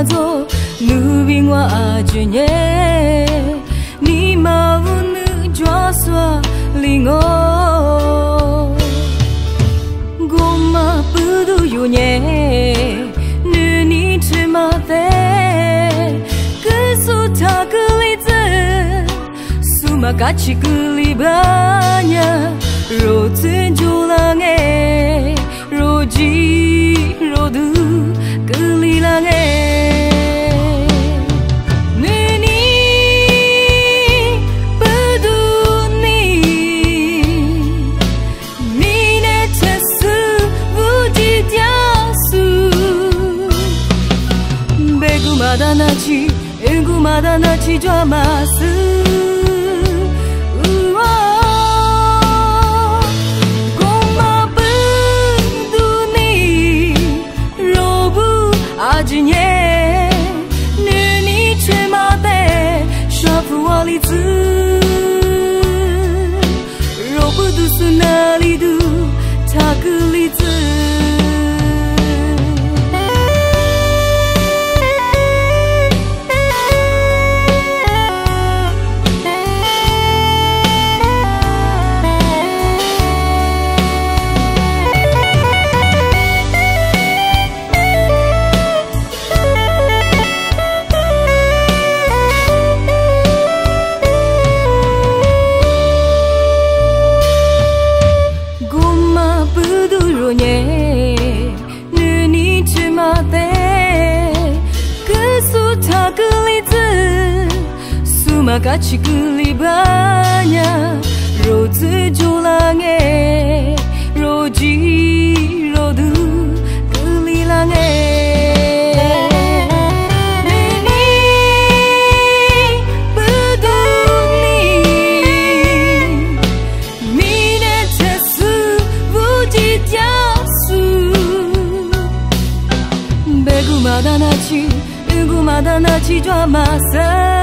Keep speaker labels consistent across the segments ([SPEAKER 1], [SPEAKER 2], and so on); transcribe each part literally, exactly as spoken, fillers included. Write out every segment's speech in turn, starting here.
[SPEAKER 1] zo nu bing wa a junye ni ma vu nu jwa swa lingo goma pudu yu nye nu ni chima te kusu takuli ze suma kachi kuli banya ro tsin julange ro ji ro du kuli lange Madanachi, engu madanachi jwa masu. Goma bundu ni robu ajinye, nuni chemate shafu walizu. Robu du sunali du takulizu. Makachi kuli banya rozu julange roji rodu kuli lange nini peduli mine tesu wujityasu begu madanachi ungu madanachi jwa masa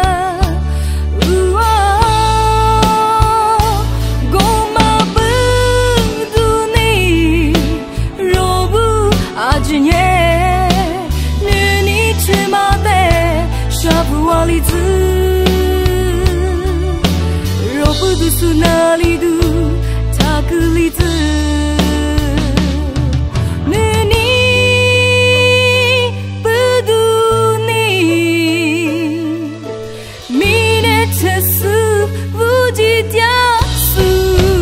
[SPEAKER 1] Sunali du takulizu nuni peduni mine tesu wujityasu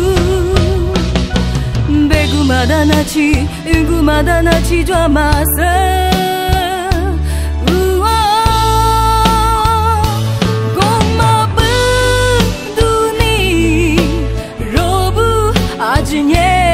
[SPEAKER 1] begu madanachi ungu madanachi jwa masa nie